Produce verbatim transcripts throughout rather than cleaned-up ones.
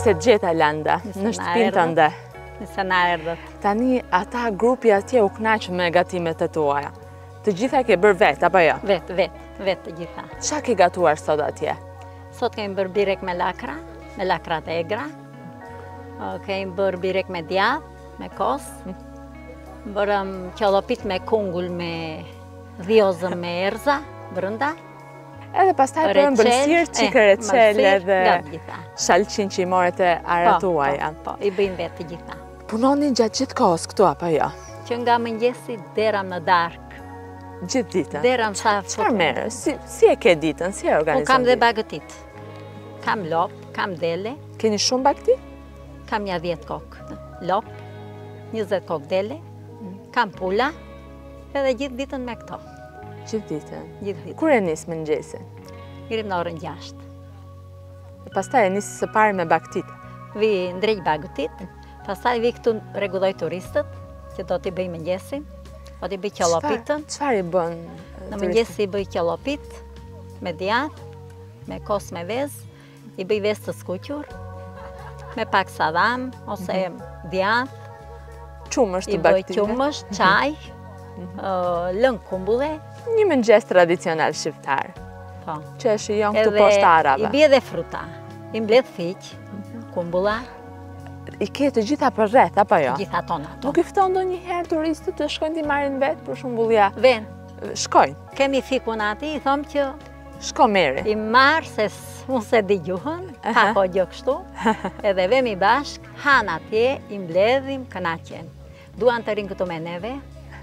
se gjeta Landa, në shtëpinë tënde. Nëse na erdhët. Tani, ata grupi atje u knaqë me gatimet e tuaja. Të gjitha ke bërë vetë, apo jo? Vetë, vetë, vetë të gjitha. Qa ke gatuar sot atje? Sot kemi bërë birek me lakra, me lakrat e egra. Kemi bërë birek me djathë, me kosë. Bërëm qallopit me kungull, me dhiozëm, me erza, brënda. Edhe pastaj bërëm bërësirë qikë reqele dhe shalqin që i moret e aratuaja. Po, i bëjmë vetë të gjitha. Punoni gjatë gjithë kohës këtu, apo jo? Që nga mëngjesi dera në darkë. Gjithë ditën? Dera në sa Qëfar merë? Si e ke ditën? Si e organizon ditën? Unë kam dhe bagëtit. Kam lop, kam dele. Keni shumë bagëtit? Kam ja dhjetë kokë. Lop, njëzet kokë dele. Kam pula, edhe gjithë ditën me këto. Gjithë ditën? Gjithë ditën. Kur e nisë mëngjesin? Ngirim në orën gjashtë. Pastaj e nisë së pari me bagëtit? Vi ndrejt bagëtit, pastaj vi këtu rregulloj turistët, që do t'i bëj mëngjesin, do t'i bëj qallopitën. Çfarë i bën? Në mëngjes i bëj qallopit, me djathë, me kos me vezë, i bëj vezë të skuqur, me pak sadam, ose djathë, qumësht të i bëj bagëtive? qumësht, çaj, lëng kumbulle. Një mëngjes tradicional shqiptar. Po. Që e shijon këtu poshtë arave. I bie dhe fruta. I mbledh fiq, kumbulla. I ke të gjitha për rreth, apo jo? Të gjitha tona. Nuk i fton ndonjëherë turistët të shkojnë t'i marrin vetë, për shembull ja. Ven. Shkojnë. Kemi fikun ati, i thom që Shko meri. i marë se unë se di gjuhën, ka ko gjë kështu, edhe vemi bashk, han atje, i mbledhim, kënaqen. Duan të rinë këtu me neve,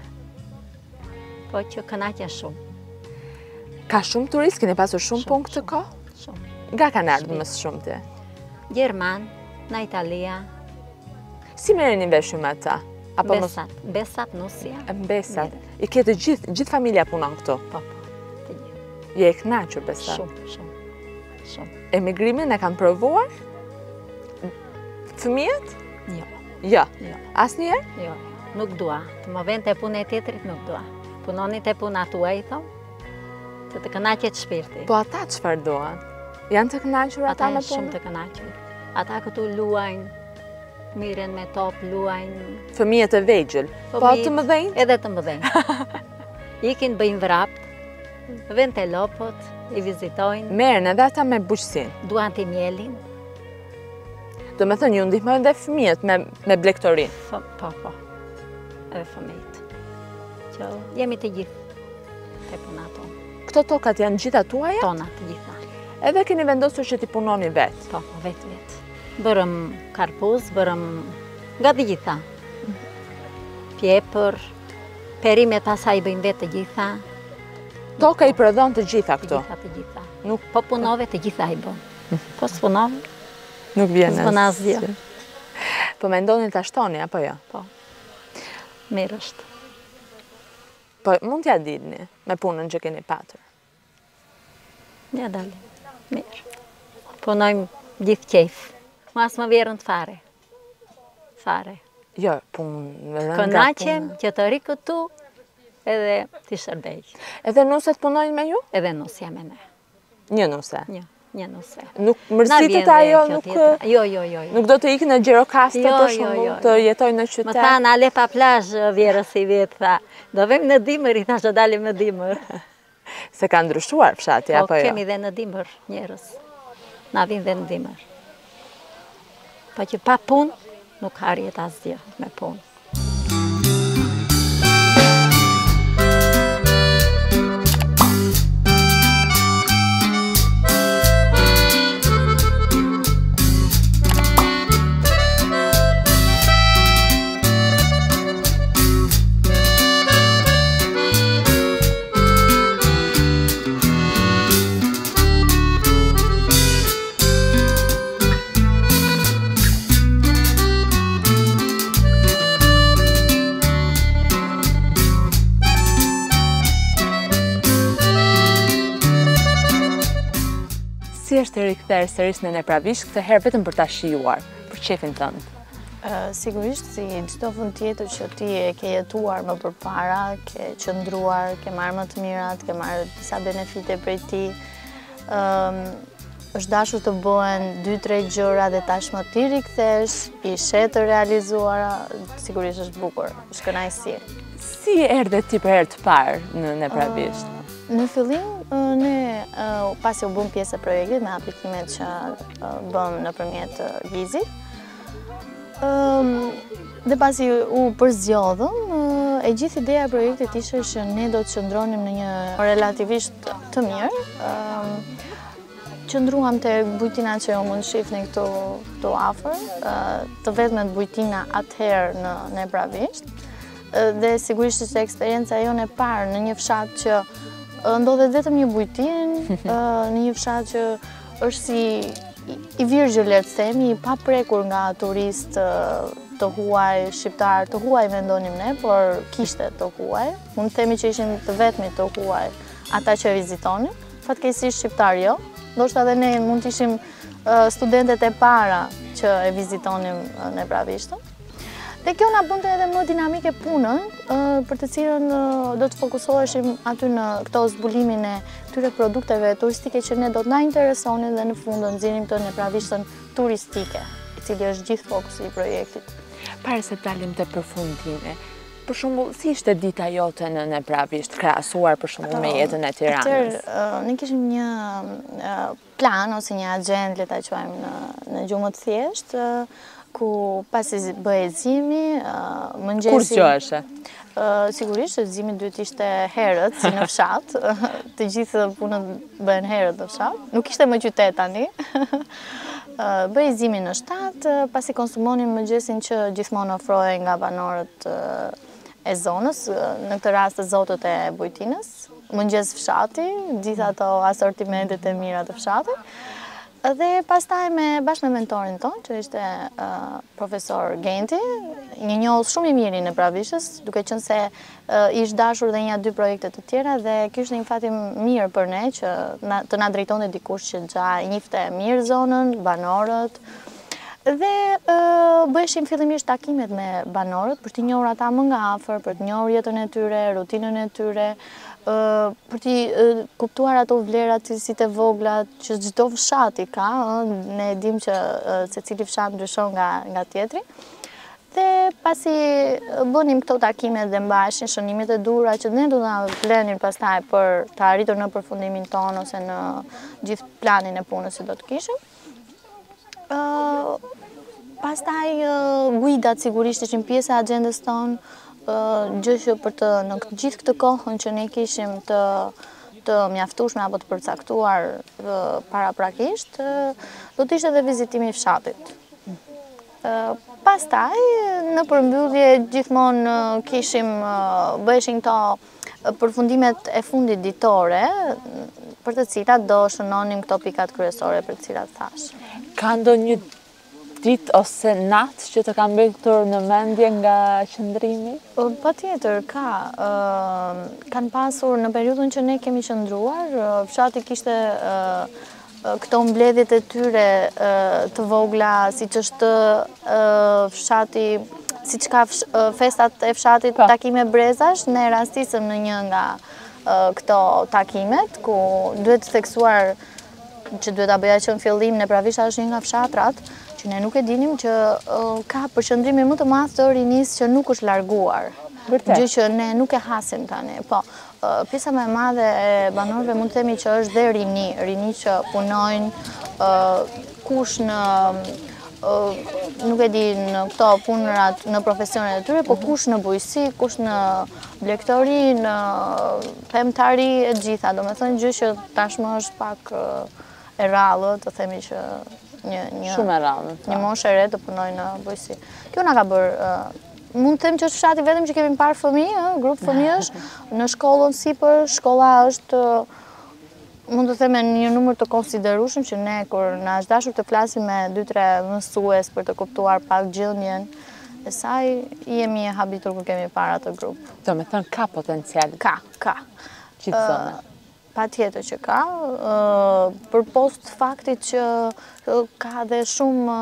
po që kënaqen shumë. Ka shumë turist, keni pasur shumë punë këtë kohë? Shumë. Nga kanë ardhur më shumë ti? Gjerman, në Italia, Si merreni vesh me ata? Apo mos besat, besat, nusja. mbesat? I ke të gjithë, gjithë familja punon këtu? Po, po, të gjithë. Je e kënaqur besat? Shumë, shumë, shumë. Emigrimin e kanë provuar? Fëmijët? Jo, Jo. jo, Asnjëherë? jo, nuk dua. Të më vend të punë e tjetrit, nuk dua. Punoni të puna tua, i thom, të të kënaqet shpirti. Po ata çfarë duan? Janë të kënaqur ata Ata me janë shumë punën? të kënaqur. Ata këtu luajnë, miren me top, luajnë. Fëmijët e vegjël, po fëmijët, të mëdhenj? Edhe të mëdhenj. Ikin bëjnë vrapt, vend të lopot, i vizitojnë, Merren edhe ata me bujqësinë. duan të mjelin. Do me thënë, ju ndihmojnë dhe fëmijët me, me blektorinë. Fë- Po, po, edhe fëmijët. Që jemi të gjithë të puna tonë. Këto tokat janë gjitha tuaja? Tona të gjitha. Edhe keni vendosur që ti punoni vetë? Po, po, vetë, vetë. Bërëm karpuz, bërëm nga të gjitha. Pjepër, perimet asaj bëjmë vetë të gjitha. Toka i prodhon të gjitha Të këto? gjitha, të gjitha. Nuk, Po punove të gjitha i bëm. Po s'punove, nuk vjen s'pun asgjë. Po mendoni ta shtoni, apo jo? Po, mirë është. Po mund t'ja dilni me punën që keni patur. Ja dalim, mirë. Punojmë gjithë qejf. Ma as më vjerën të fare. Fare. Jo, punë rënda Kënaqem punë. që të ri këtu edhe t'i shërbej. Edhe nuset punojnë me ju? Edhe nusja me ne. Një nuse. Një, një nuse. Nuk Na mërzitet vjen dhe ajo, kjo nuk, tjetra. Jo, jo, jo. jo. nuk do të ikë në Gjirokastër Jo, për jo, shembull, jo, të jo. jetojnë në Më qytet. thanë, ale pa plazh vjerës i vjetë, tha. Do vem në dimër, i thashë dalim në dimër. Se ka ndryshuar fshati, Po, apo jo? kemi dhe në dimër njerës. Na vinë dhe në dimër. Po që pa punë, nuk harjet asgjë me punë. Si është e rikthyer sërish në Nepravisht, këtë herë vetëm për ta shijuar, për qefin tënd? Sigurisht, si çdo vend tjetër që ti e ke jetuar më përpara, ke qëndruar, ke marrë më të mirat, ke marrë disa benefite prej tij. është dashur të bëhen dy tre gjëra dhe tashmë ti rikthesh, i shet të realizuara, sigurisht është bukur, është kënaqësi. Si erdhe ti për herë të parë në Nepravisht? Në fillim, ne pasi u bëm pjesë e projektit me aplikimet që bëm nëpërmjet vizit, dhe pasi u përzgjodhëm, e gjithë ideja e projektit ishte që ne do të qëndronim në një relativisht të mirë. Qëndruam të bujtina që jo mund shifni këtu afër, të vetmet bujtina atëherë në Nepravisht, dhe sigurisht ishte eksperienca jonë e parë në një fshat që ndodhet vetëm një bujtinë, në një fshat që është si i virgjër, le të themi, i paprekur nga turistë të huaj, shqiptar të huaj mendonim ne, por kishte të huaj. Mund të themi që ishin të vetmi të huaj ata që vizitonin, fatkeqësisht shqiptar jo. Ndoshta edhe ne mund të ishim studentet e para që e vizitonim Nepravishtin. Dhe kjo na bënte edhe më dinamike punën, për të cilën do të fokusoheshim aty në këto zbulimin e këtyre produkteve turistike që ne do të na interesonin dhe në fund do nxjerrim të Nepravishtin turistike, i cili është gjithë fokusi i projektit. Para se dalim te përfundimi, për shembull, si ishte dita jote në Nepravisht, krahasuar për shembull me jetën e Tiranës? Atëherë, ne kishim një plan ose një agjendë, le ta quajmë në gjumë të thjeshtë, ku pasi bëhej zimi, mëngjesi... Kur zgjoheshe? Sigurisht, zimi duhet ishte herët, si në fshat. Të gjithë punët bëhen herët në fshat. Nuk ishte më qytet tani. Bëhej zimi në shtatë, pasi konsumonim mëngjesin që gjithmonë ofrohej nga banorët e zonës, në këtë rast të zotët e bujtinës, mëngjes fshati, gjithë ato asortimentet e mira të fshatit. Dhe pastaj me bashkë me mentorin tonë, që ishte profesor Genti, një njohës shumë i mirë i Nepravishtës, duke qenë se ishte dashur dhe një dy projekte të tjera, dhe kjo ishte një fati mirë për ne, që të na drejtonte dikush që gja i njifte mirë zonën, banorët, dhe bëheshim fillimisht takimet me banorët, për t'i njohur ata më nga afër, për të njohur jetën e tyre, rutinën e tyre, për t'i kuptuar ato vlerat cilësitë e vogla që çdo fshati ka, ne dim që secili fshat ndryshon nga nga tjetri. Dhe pasi bënim këto takime dhe mbaheshin shënimet e dhura që ne do na vlenin pastaj për të arritur në përfundimin tonë ose në gjithë planin e punës që do të kishim. Pastaj guidat sigurisht ishin pjesë e agjendës tonë, gjë që për të në gjithë këtë kohën që ne kishim të të mjaftueshme apo të përcaktuar paraprakisht, do të ishte edhe vizitimi i fshatit. Pastaj në përmbyllje gjithmonë kishim bëheshin këto përfundimet e fundit ditore, për të cilat do shënonim këto pikat kryesore për të cilat thash. Ka ndonjë ditë ose natë që të kam mbetur në mendje nga qëndrimi? Patjetër, ka. Kanë pasur në periudhën që ne kemi qëndruar, fshati kishte këto mbledhjet e tyre të vogla, siç është fshati, siç ka festat e fshatit takime brezash, ne rastisëm në një nga këto takimet, ku duhet theksuar që duhet ta bëja që në fillim, Nepravishta është një nga fshatrat që ne nuk e dinim që ka përqëndrimi më të madh të rinisë që nuk është larguar. Gjë që ne nuk e hasim tani. Po, pjesa më e madhe e banorëve mund të themi që është dhe rini, rini që punojnë, kush në nuk e di në këto punërat në profesionet e tyre, po kush në bujqësi, kush në blegtori, në pemtari e gjitha. Do me thënë gjë që tashmë është pak e rrallë, të themi që një shumë e rrallë. Një moshë e re të punojë në bujqësi. Kjo na ka bërë, mund të them që është fshati vetëm që kemi parë fëmijë, grup fëmijësh, në shkollën sipër, shkolla është mund të them një numër të konsiderueshëm që ne kur na është dashur të flasim me dy tre mësues për të kuptuar pak gjendjen e saj, jemi e habitur kur kemi parë atë grup. Do me thënë ka potencial. Ka, ka. Gjithë zona. Patjetër që ka, për post faktit që ka dhe shumë,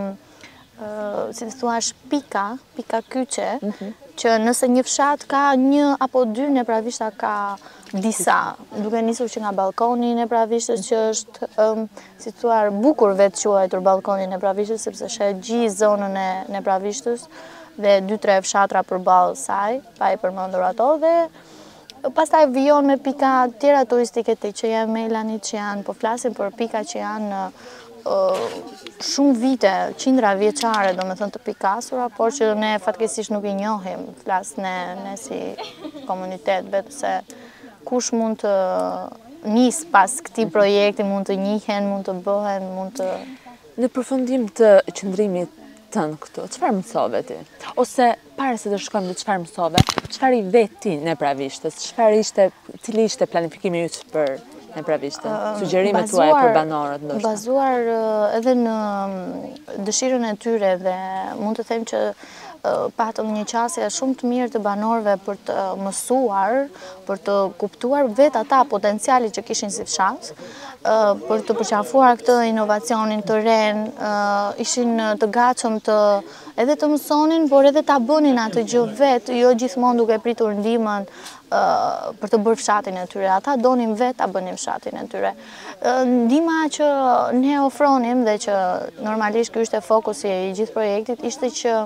si të thuash, pika, pika kyçe, që nëse një fshat ka një apo dy, Nepravishta ka disa, duke nisur që nga balkoni në Pravishës, që është, um, si të thuar, bukur vetë quajtur balkoni në Pravishës, sepse shet gjithë zonën e në Pravishës dhe dy tre fshatra përballë saj, pa i përmendur ato, dhe pastaj vijon me pika tjera turistike të që janë Melanit, që janë, po flasim për pika që janë uh, shumë vite, qindra vjeçare, do me thënë të pikasura, por që ne fatkesisht nuk i njohim, flas ne, ne si komunitet, betë se kush mund të nis pas këtij projekti, mund të njihen, mund të bëhen, mund të... Në përfundim të qëndrimit tënë këtu, çfarë mësove ti? Ose para se të shkojmë në çfarë mësove, çfarë i vet ti në Pravishtës? Çfarë ishte, cili ishte planifikimi yt për në Pravishtë? Sugjerimet tuaja për banorët ndoshta? Bazuar edhe në dëshirën e tyre dhe mund të them që patëm një qasje shumë të mirë të banorëve për të mësuar, për të kuptuar vetë ata potenciali që kishin si fshat, për të përqafuar këtë inovacionin të ren, ishin të gatshëm të edhe të mësonin, por edhe ta bënin atë gjë vetë, jo gjithmonë duke pritur ndihmën për të bërë fshatin e tyre. Ata donin vetë ta bënin fshatin e tyre. Ndihma që ne ofronim dhe që normalisht ky ishte fokusi i gjithë projektit, ishte që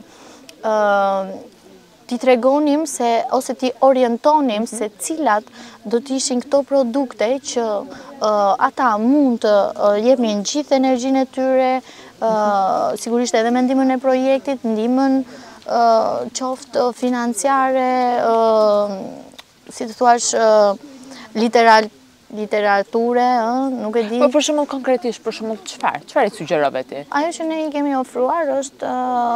ti tregonim se, ose ti orientonim se cilat do t'ishin këto produkte që ata mund të jepnin gjithë energjinë e tyre, sigurisht edhe me ndihmën e projektit, ndihmën qoftë financiare, si të thuash, literal literature, nuk e di. Po për shembull konkretisht, për shembull çfarë? Çfarë i sugjerove ti? Ajo që ne i kemi ofruar është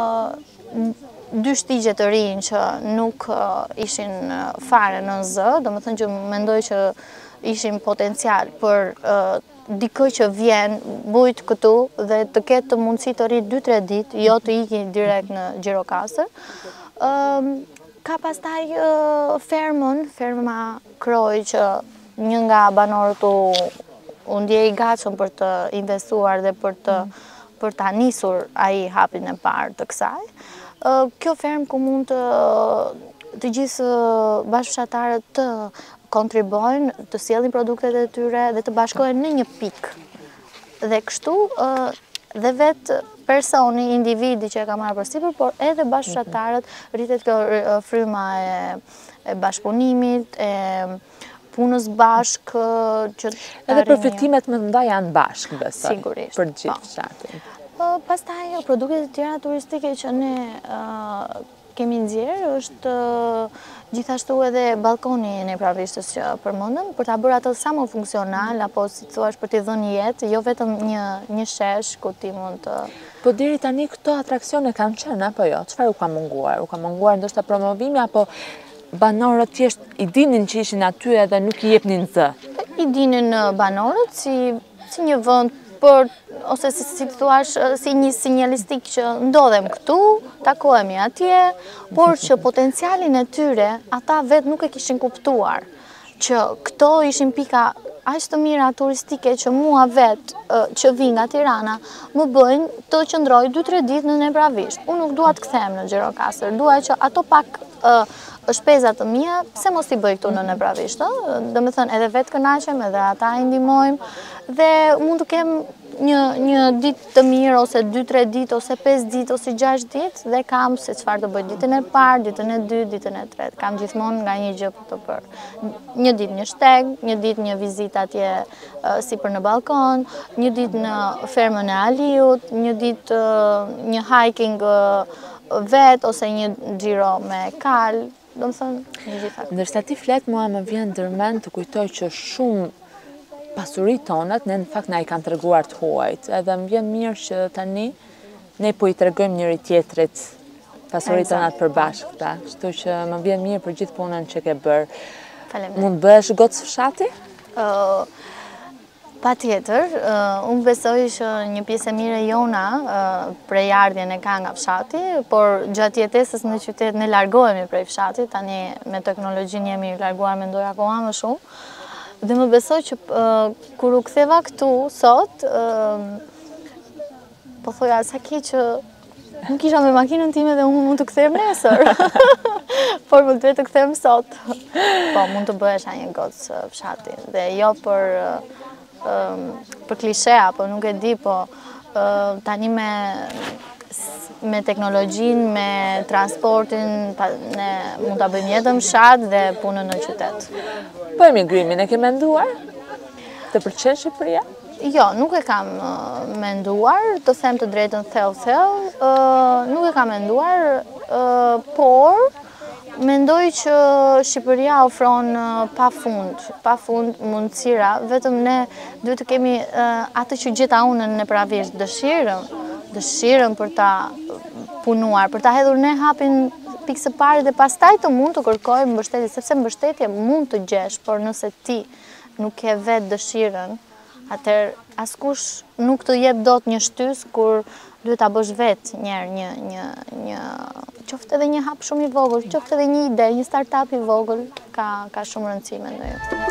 dy shtigje të rinj që nuk ishin fare në zë, do më thënë që mendoj që ishin potencial për dikë që vjen bujt këtu dhe të ketë të mundësi të rritë dy tre ditë, jo të iki direkt në Gjirokastër. Ka pastaj fermën, ferma Kroj, që një nga banorët u ndjej i gatshëm për të investuar dhe për të për ta nisur ai hapin e parë të kësaj. Kjo fermë ku mund të të gjithë bashkëfshatarët të kontribojnë, të sjellin produktet e tyre dhe të bashkohen në një pikë. Dhe kështu dhe vetë personi, individi që e ka marrë përsipër, por edhe bashkëfshatarët rritet kjo fryma e bashkëpunimit, e punës bashkë. Edhe përfitimet më të mëdha janë bashkë, besoj. Sigurisht. Për gjithë fshatin. Pastaj produktet e tjera turistike që ne kemi nxjerrë është gjithashtu edhe balkoni në Pravishës që përmendëm, për ta bërë atë sa më funksional, apo si thuash për t'i dhënë jetë, jo vetëm një një shesh ku ti mund të... Po deri tani këto atraksione kanë qenë apo jo? Çfarë u ka munguar? U ka munguar ndoshta promovimi apo banorët thjesht i dinin që ishin aty edhe nuk i jepnin zë? I dinin banorët si si një vend për, ose si, si të thuash, si një sinjalistik që ndodhem këtu, takohemi atje, por që potencialin e tyre, ata vetë nuk e kishin kuptuar, që këto ishin pika aq të mira turistike që mua vetë që vi nga Tirana, më bëjnë të qëndroj dy tre ditë në Nepravisht. Unë nuk dua të kthehem në Gjirokastër, dua që ato pak shpezat të mia, pse mos i bëj këtu në Nepravisht, do me thënë edhe vetë kënaqem, edhe ata i ndihmojmë, dhe mund të kem një, një ditë të mirë, ose dy tre ditë, ose pesë ditë, ose gjashtë ditë, dhe kam se çfarë të bëj ditën e parë, ditën e dytë, ditën e tretë. Kam gjithmonë nga një gjë për të bërë. Një ditë një shteg, një ditë një vizitë atje uh, sipër në balkon, një ditë në fermën e Aliut, një ditë uh, një hiking uh, vet, ose një xhiro me kal. Do më thënë, një gjitha. Ndërsa ti flet, mua më vjen ndërmend të kujtoj që shumë pasurit tonët, ne në fakt na i kanë treguar të huajt. Edhe më vjen mirë që tani ne po i tregojmë njëri tjetrit pasurit tonat përbashkëta. Kështu që më vjen mirë për gjithë punën që ke bërë. Faleminderit. Mund bëhesh gocë fshati? Uh, Pa tjetër, uh, unë besoj që një pjesë e mire jona uh, prej ardhjen e ka nga fshati, por gjatë jetesës në qytet ne largohemi prej fshati, tani me teknologjinë jemi larguar me ndoja akoma më shumë. Dhe më besoj që uh, kur u ktheva këtu sot, uh, po thoja sa ke që nuk isha me makinën time dhe unë mund të kthehem nesër. por më duhet të kthehem sot. Po, mund të bëhesh një gocë fshati. Dhe jo për, um, për klishe, apo nuk e di, po uh, tani me, me teknologjin, me transportin, pa, ne mund të bëjmë jetën fshat dhe punën në qytet. Po emigrimin e ke menduar? Të pëlqen Shqipëria? Jo, nuk e kam uh, menduar, të them të drejtën thellë-thellë, uh, nuk e kam menduar, uh, por mendoj që Shqipëria ofron uh, pa fund, pa fund mundësira, vetëm ne duhet të kemi uh, atë që gjeta unë në pravisht, dëshirën, dëshirën për ta punuar, për ta hedhur ne hapin pikë së pari dhe pastaj të mund të kërkojmë mbështetje, sepse mbështetje mund të gjesh, por nëse ti nuk ke vetë dëshirën, atëherë askush nuk të jep dot një shtys kur duhet ta bësh vetë njerë një, një, një, qoftë edhe një hap shumë i vogël, qoftë edhe një ide, një startup i vogël, ka, ka shumë rëndësi mendoj.